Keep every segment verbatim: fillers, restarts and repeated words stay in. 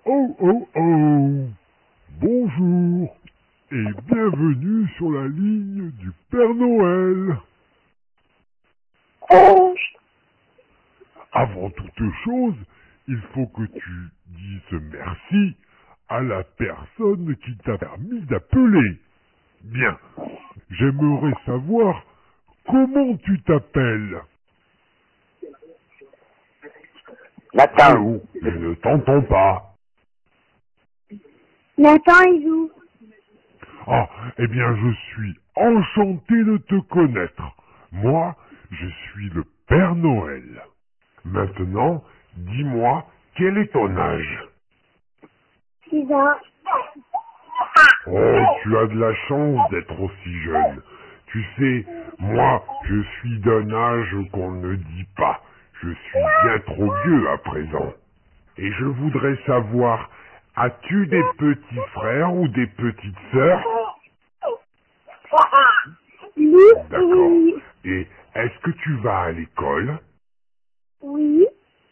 Oh oh oh! Bonjour et bienvenue sur la ligne du Père Noël. Avant toute chose, il faut que tu dises merci à la personne qui t'a permis d'appeler. Bien, j'aimerais savoir comment tu t'appelles. Nathan. Allô, je ne t'entends pas. Nathan et vous. Ah, eh bien, je suis enchanté de te connaître. Moi, je suis le Père Noël. Maintenant, dis-moi, quel est ton âge? Six ans. Oh, tu as de la chance d'être aussi jeune. Tu sais, moi, je suis d'un âge qu'on ne dit pas. Je suis bien trop vieux à présent. Et je voudrais savoir, as-tu des petits frères ou des petites sœurs? Oui. D'accord. Oui. Et est-ce que tu vas à l'école? Oui.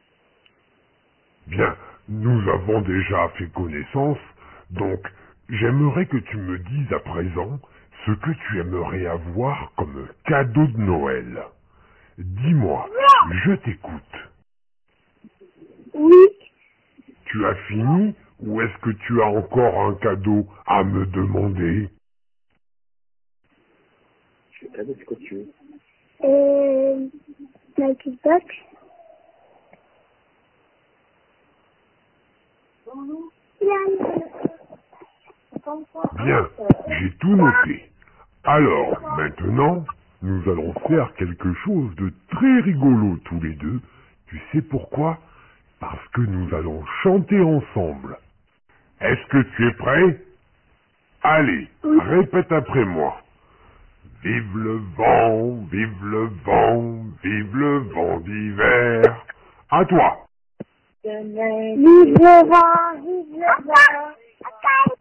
Bien, nous avons déjà fait connaissance, donc j'aimerais que tu me dises à présent ce que tu aimerais avoir comme cadeau de Noël. Dis-moi, je t'écoute. Oui. Tu as fini ou est-ce que tu as encore un cadeau à me demander? Je vais cadeau, c'est quoi que tu veux? Euh, la Xbox. Bien, j'ai tout noté. Alors, maintenant, nous allons faire quelque chose de très rigolo tous les deux. Tu sais pourquoi? Parce que nous allons chanter ensemble. Est-ce que tu es prêt? Allez, répète après moi. Vive le vent, vive le vent, vive le vent d'hiver. À toi. Vive le vent, vive le vent.